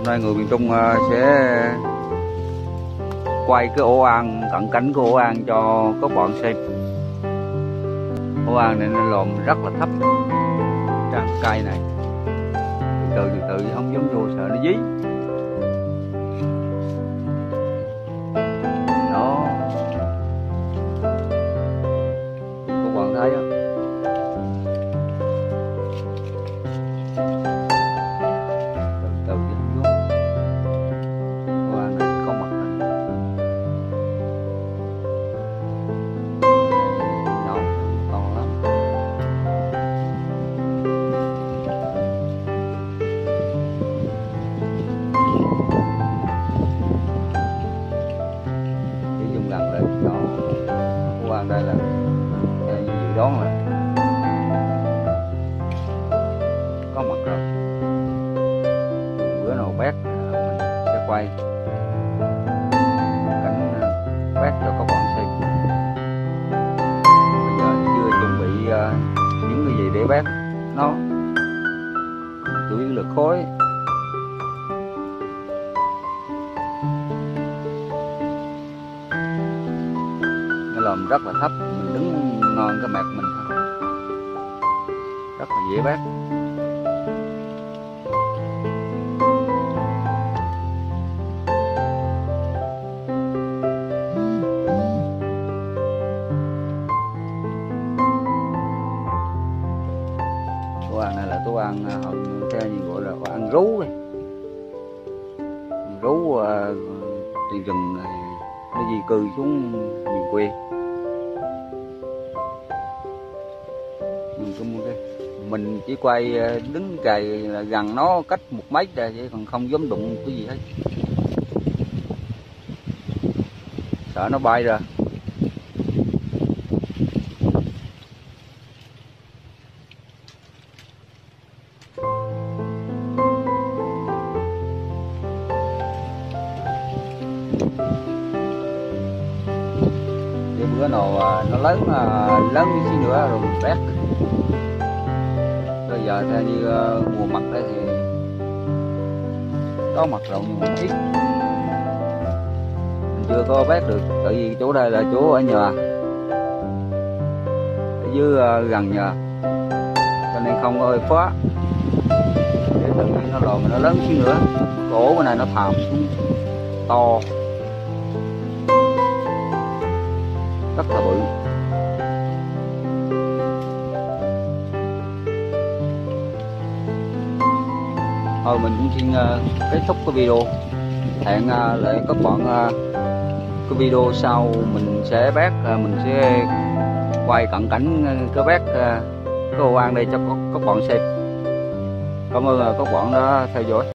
nay người miền Trung sẽ quay cái ổ ong, cận cảnh của ổ ong cho các bạn xem. Ổ ong này nó lòm rất là thấp trên cây này, từ từ không dám vô sợ nó dí. Đó, các bạn thấy không? Lần lên cho quan đây là theo như dự đoán là có mặt rồi. Bữa nào bét mình sẽ quay cảnh bét cho các bạn xem. Bây giờ chưa chuẩn bị những cái gì để bét nó, chủ yếu là khối. Lòm rất là thấp, mình đứng ngon cái mặt mình thôi, rất là dễ bác. Tô ăn này là tô ăn theo như gọi là tô ăn rú đây, rú từ rừng này nó di cư xuống miền quê. Mình chỉ quay đứng cày là gần nó cách 1 mét ra vậy, còn không dám đụng cái gì hết, sợ nó bay ra. Để bữa nào nó lớn xíu nữa rồi mình bét. Bây giờ theo như mùa mật đây thì có mật rộng nhưng mà ít, mình chưa có bét được, tại vì chỗ đây là chỗ ở nhà, ở dưới gần nhà, cho nên không có hơi phá. Để tự nhiên nó lòm nó lớn xíu nữa, cổ cái này nó thàm xuống to, rất là bự. Thôi mình cũng xin kết thúc cái video. Hẹn lại các bạn cái video sau mình sẽ bác, mình sẽ quay cận cảnh cái bác cái ổ ong đây cho các bạn xem. Cảm ơn các bạn đã theo dõi.